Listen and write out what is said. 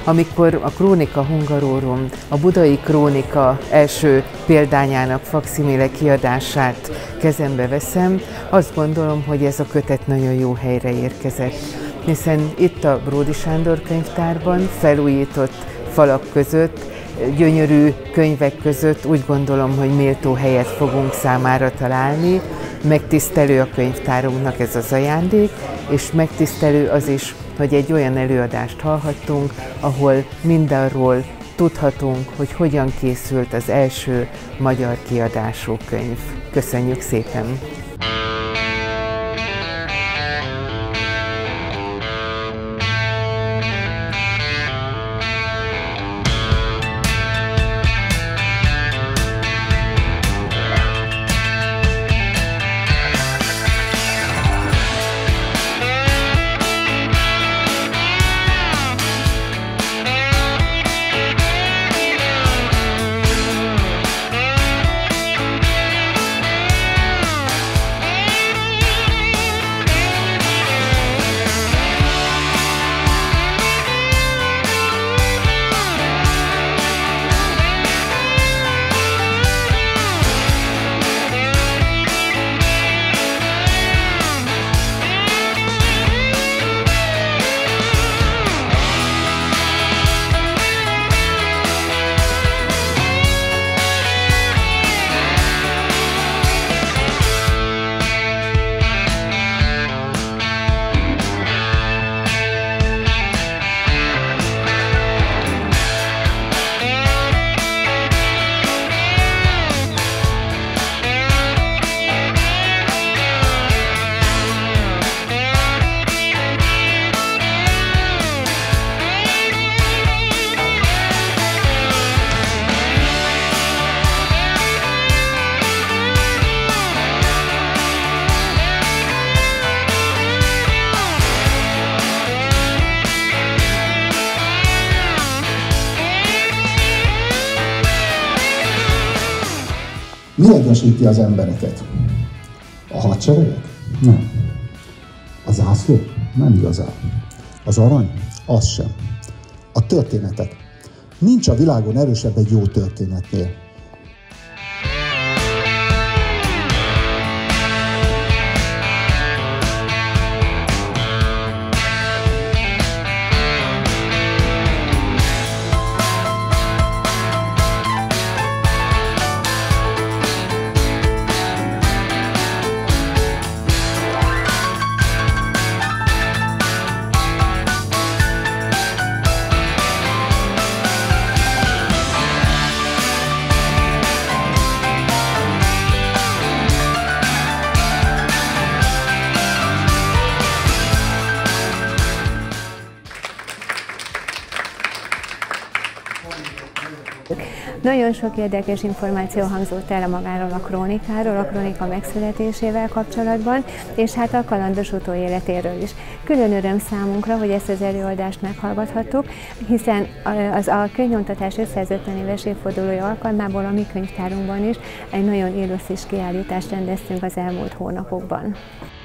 Amikor a Chronica Hungarorum, a budai krónika első példányának fakszimile kiadását kezembe veszem, azt gondolom, hogy ez a kötet nagyon jó helyre érkezett. Hiszen itt a Bródy Sándor könyvtárban, felújított falak között, gyönyörű könyvek között úgy gondolom, hogy méltó helyet fogunk számára találni. Megtisztelő a könyvtárunknak ez az ajándék, és megtisztelő az is, hogy egy olyan előadást hallhattunk, ahol mindarról tudhatunk, hogy hogyan készült az első magyar kiadású könyv. Köszönjük szépen! Mi egyesíti az embereket? A hadseregek? Nem. A zászló? Nem igazán. Az arany? Az sem. A történetek. Nincs a világon erősebb egy jó történetnél. Nagyon sok érdekes információ hangzott el magáról a krónikáról, a krónika megszületésével kapcsolatban, és hát a kalandos utóéletéről is. Külön öröm számunkra, hogy ezt az előadást meghallgathattuk, hiszen a könyvnyomtatás 550 éves évfordulója alkalmából a mi könyvtárunkban is egy nagyon illusztris kiállítást rendeztünk az elmúlt hónapokban.